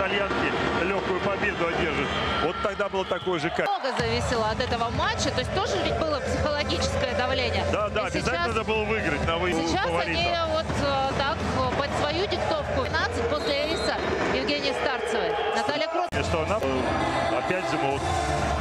итальянки легкую победу одержат. Вот тогда было такое же качество. Много зависело от этого матча, то есть тоже ведь было психологическое давление. Да, И обязательно сейчас, надо было выиграть на выезде. сейчас они вот так под свою диктовку. 15 после эйса Евгении Старцевой. Наталья Крот. Что она опять же